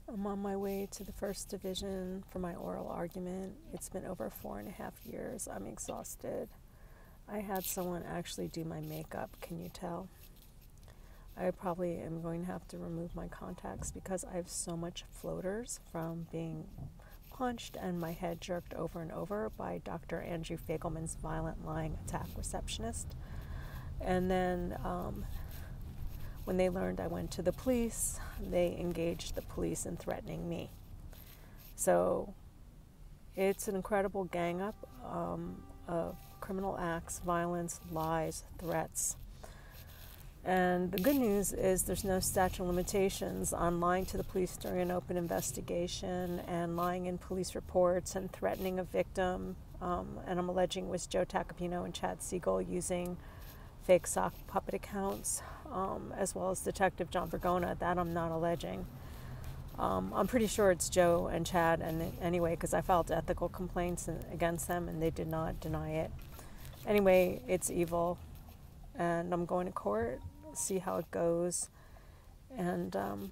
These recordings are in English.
I'm on my way to the first division for my oral argument. It's been over 4.5 years. I'm exhausted. I had someone actually do my makeup, can you tell? I probably am going to have to remove my contacts because I have so much floaters from being punched and my head jerked over and over by Dr. Andrew Fagelman's violent lying attack receptionist. And then when they learned I went to the police, they engaged the police in threatening me. So it's an incredible gang up of criminal acts, violence, lies, threats. And the good news is there's no statute of limitations on lying to the police during an open investigation and lying in police reports and threatening a victim. And I'm alleging it was Joe Tacopino and Chad Siegel using fake sock puppet accounts, as well as Detective John Vergona. That I'm not alleging. I'm pretty sure it's Joe and Chad, and anyway, because I filed ethical complaints against them, and they did not deny it. Anyway, it's evil, and I'm going to court, see how it goes, and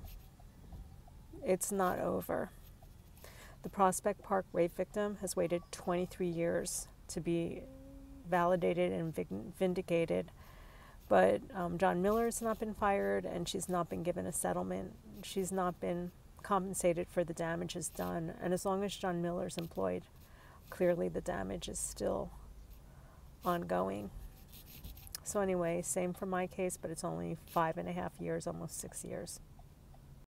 it's not over. The Prospect Park rape victim has waited 23 years to be validated and vindicated. But John Miller's not been fired, and she's not been given a settlement. She's not been compensated for the damages done. And as long as John Miller's employed, clearly the damage is still ongoing. So anyway, same for my case, but it's only 5.5 years, almost 6 years.